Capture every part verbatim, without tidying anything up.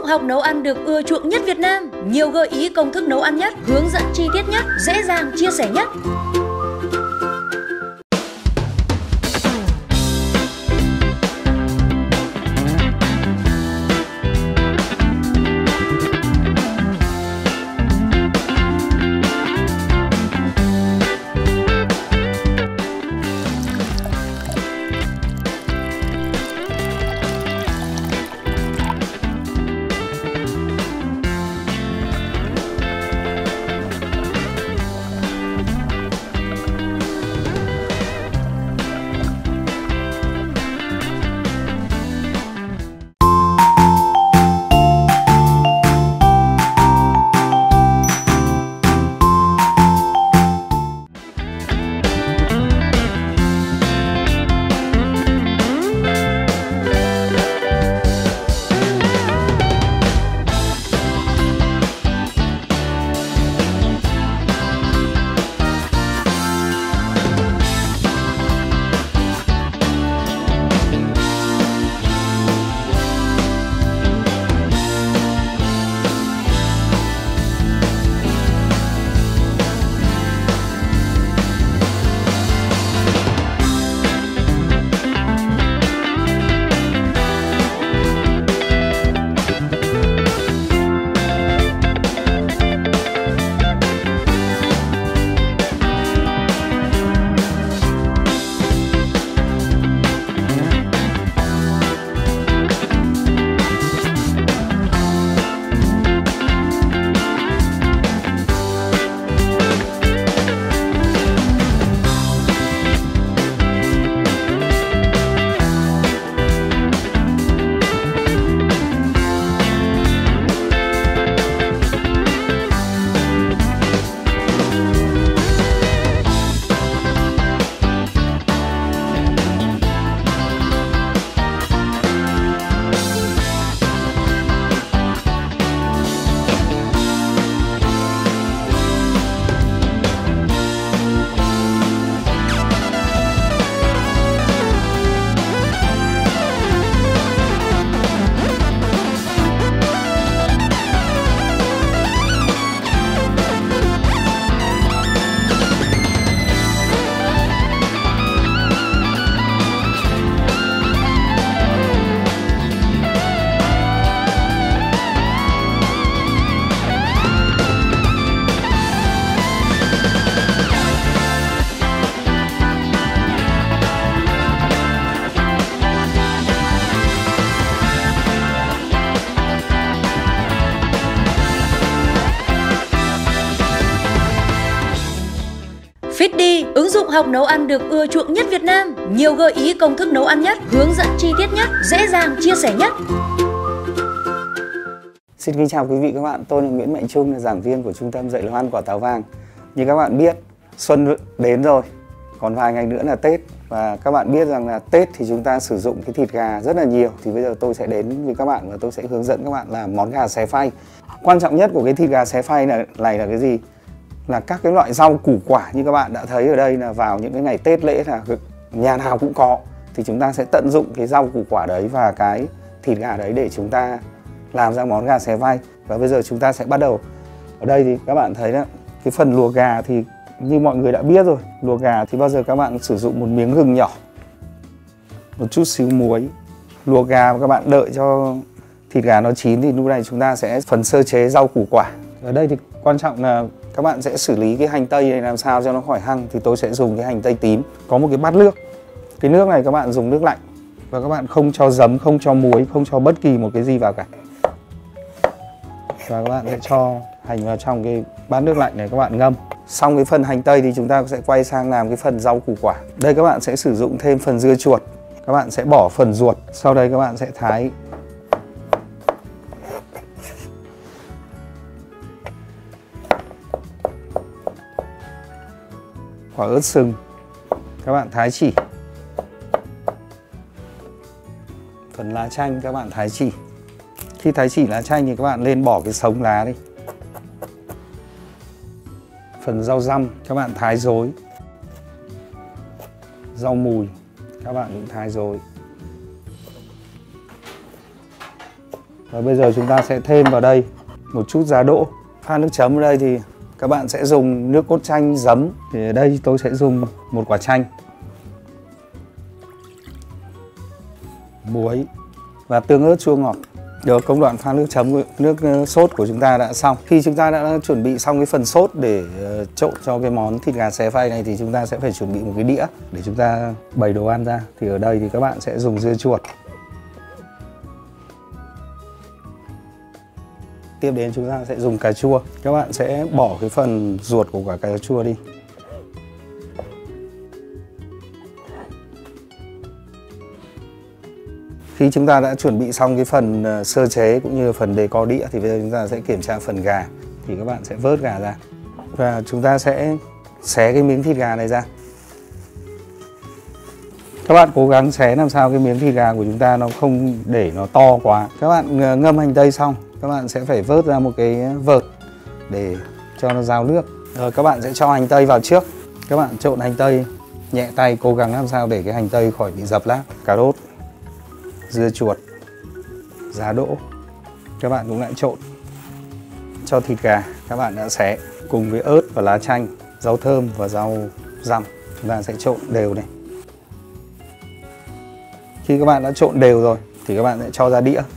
học nấu ăn được ưa chuộng nhất Việt Nam. Nhiều gợi ý công thức nấu ăn nhất, hướng dẫn chi tiết nhất, dễ dàng chia sẻ nhất. Fitdy, ứng dụng học nấu ăn được ưa chuộng nhất Việt Nam. Nhiều gợi ý công thức nấu ăn nhất, hướng dẫn chi tiết nhất, dễ dàng chia sẻ nhất. Xin kính chào quý vị các bạn, tôi là Nguyễn Mạnh Trung, là giảng viên của Trung tâm dạy nấu ăn Quả Táo Vàng. Như các bạn biết, xuân đến rồi, còn vài ngày nữa là Tết. Và các bạn biết rằng là Tết thì chúng ta sử dụng cái thịt gà rất là nhiều. Thì bây giờ tôi sẽ đến với các bạn và tôi sẽ hướng dẫn các bạn làm món gà xé phay. Quan trọng nhất của cái thịt gà xé phay này, này là cái gì? Là các cái loại rau củ quả như các bạn đã thấy ở đây, là vào những cái ngày Tết lễ là nhà nào cũng có. Thì chúng ta sẽ tận dụng cái rau củ quả đấy và cái thịt gà đấy để chúng ta làm ra món gà xé phay. Và bây giờ chúng ta sẽ bắt đầu. Ở đây thì các bạn thấy đó, cái phần luộc gà thì như mọi người đã biết rồi. Luộc gà thì bao giờ các bạn sử dụng một miếng gừng nhỏ, một chút xíu muối. Luộc gà và các bạn đợi cho thịt gà nó chín thì lúc này chúng ta sẽ phần sơ chế rau củ quả. Ở đây thì quan trọng là các bạn sẽ xử lý cái hành tây này làm sao cho nó khỏi hăng. Thì tôi sẽ dùng cái hành tây tím. Có một cái bát nước. Cái nước này các bạn dùng nước lạnh. Và các bạn không cho giấm, không cho muối, không cho bất kỳ một cái gì vào cả. Và các bạn sẽ cho hành vào trong cái bát nước lạnh này, các bạn ngâm. Xong cái phần hành tây thì chúng ta sẽ quay sang làm cái phần rau củ quả. Đây các bạn sẽ sử dụng thêm phần dưa chuột. Các bạn sẽ bỏ phần ruột. Sau đây các bạn sẽ thái quả ớt sừng. Các bạn thái chỉ. Phần lá chanh các bạn thái chỉ. Khi thái chỉ lá chanh thì các bạn lên bỏ cái sống lá đi. Phần rau răm các bạn thái rối. Rau mùi các bạn cũng thái rối. Và bây giờ chúng ta sẽ thêm vào đây một chút giá đỗ. Pha nước chấm ở đây thì các bạn sẽ dùng nước cốt chanh, giấm. Thì ở đây tôi sẽ dùng một quả chanh, muối và tương ớt chua ngọt. Được, công đoạn pha nước chấm, nước sốt của chúng ta đã xong. Khi chúng ta đã chuẩn bị xong cái phần sốt để trộn cho cái món thịt gà xé phay này thì chúng ta sẽ phải chuẩn bị một cái đĩa để chúng ta bày đồ ăn ra. Thì ở đây thì các bạn sẽ dùng dưa chuột. Tiếp đến chúng ta sẽ dùng cà chua. Các bạn sẽ bỏ cái phần ruột của quả cà chua đi. Khi chúng ta đã chuẩn bị xong cái phần sơ chế cũng như phần decor đĩa thì bây giờ chúng ta sẽ kiểm tra phần gà. Thì các bạn sẽ vớt gà ra và chúng ta sẽ xé cái miếng thịt gà này ra. Các bạn cố gắng xé làm sao cái miếng thịt gà của chúng ta nó không để nó to quá. Các bạn ngâm hành tây xong, các bạn sẽ phải vớt ra một cái vợt để cho nó ráo nước. Rồi các bạn sẽ cho hành tây vào trước. Các bạn trộn hành tây nhẹ tay, cố gắng làm sao để cái hành tây khỏi bị dập lát. Cà rốt, dưa chuột, giá đỗ. Các bạn cũng lại trộn cho thịt gà các bạn đã xé cùng với ớt và lá chanh, rau thơm và rau răm. Chúng ta sẽ trộn đều này. Khi các bạn đã trộn đều rồi thì các bạn sẽ cho ra đĩa.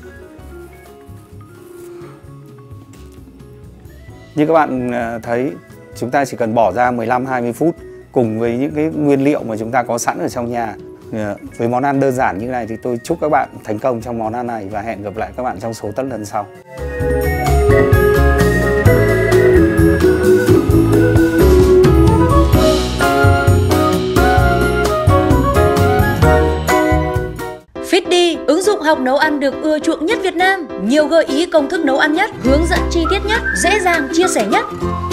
Như các bạn thấy, chúng ta chỉ cần bỏ ra mười lăm hai mươi phút cùng với những cái nguyên liệu mà chúng ta có sẵn ở trong nhà. Với món ăn đơn giản như này thì tôi chúc các bạn thành công trong món ăn này và hẹn gặp lại các bạn trong số tất lần sau. Feedly, ứng dụng học nấu ăn được ưa chuộng nhất Việt Nam. Nhiều gợi ý công thức nấu ăn nhất, hướng dẫn chi tiết nhất, dễ dàng chia sẻ nhất.